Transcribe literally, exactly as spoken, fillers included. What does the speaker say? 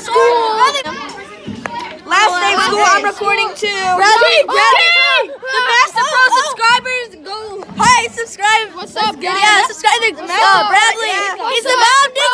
school. Last day of school, I'm recording too. Bradley, Bradley, the Master Pro subscribers, go. Hi, subscribe. What's up, guys? Yeah, subscribe to uh, Bradley. He's the mom dude.